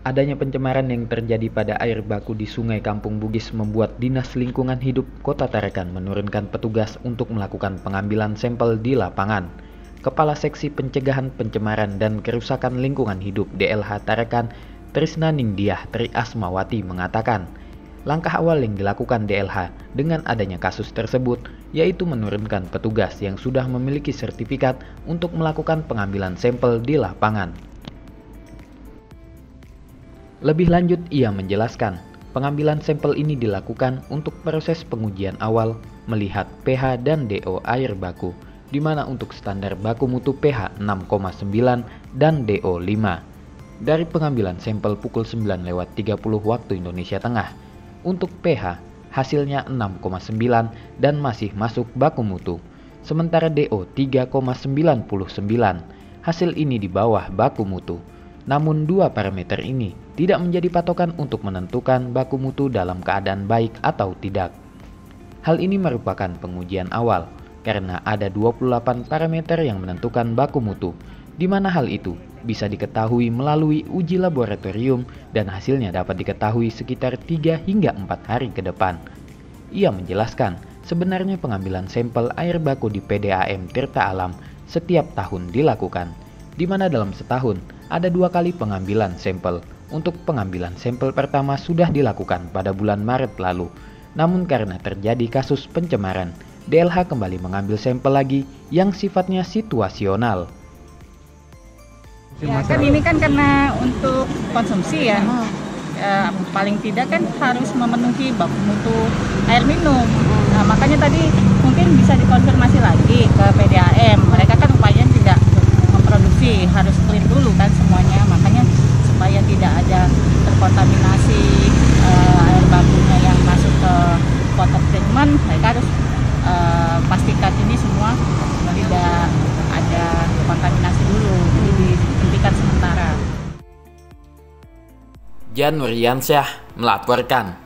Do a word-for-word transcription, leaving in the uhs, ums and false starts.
Adanya pencemaran yang terjadi pada air baku di Sungai Kampung Bugis membuat Dinas Lingkungan Hidup Kota Tarakan menurunkan petugas untuk melakukan pengambilan sampel di lapangan. Kepala Seksi Pencegahan Pencemaran dan Kerusakan Lingkungan Hidup D L H Tarakan, Trisna Ningdiah Tri Asmawati mengatakan, langkah awal yang dilakukan D L H dengan adanya kasus tersebut yaitu menurunkan petugas yang sudah memiliki sertifikat untuk melakukan pengambilan sampel di lapangan. Lebih lanjut, ia menjelaskan, pengambilan sampel ini dilakukan untuk proses pengujian awal melihat pH dan D O air baku, di mana untuk standar baku mutu pH enam koma sembilan dan D O lima. Dari pengambilan sampel pukul sembilan lewat tiga puluh waktu Indonesia Tengah, untuk pH hasilnya enam koma sembilan dan masih masuk baku mutu, sementara D O tiga koma sembilan sembilan. Hasil ini di bawah baku mutu. Namun dua parameter ini tidak menjadi patokan untuk menentukan baku mutu dalam keadaan baik atau tidak. Hal ini merupakan pengujian awal karena ada dua puluh delapan parameter yang menentukan baku mutu, di mana hal itu bisa diketahui melalui uji laboratorium dan hasilnya dapat diketahui sekitar tiga hingga empat hari ke depan. Ia menjelaskan, sebenarnya pengambilan sampel air baku di P D A M Tirta Alam setiap tahun dilakukan, di mana dalam setahun ada dua kali pengambilan sampel. Untuk pengambilan sampel pertama sudah dilakukan pada bulan Maret lalu, namun karena terjadi kasus pencemaran, D L H kembali mengambil sampel lagi yang sifatnya situasional. Ya kan ini kan karena untuk konsumsi ya, e, paling tidak kan harus memenuhi baku mutu air minum. Nah, makanya tadi mungkin bisa dikonfirmasi lagi ke P D A M, mereka kan upayanya tidak memproduksi, harus clean dulu kan semuanya, makanya supaya tidak ada terkontaminasi e, air bakunya yang masuk ke water treatment, mereka harus e, pastikan ini semua tidak ada kontaminasi dulu, jadi dihentikan sementara. Jan Nuryansyah melaporkan.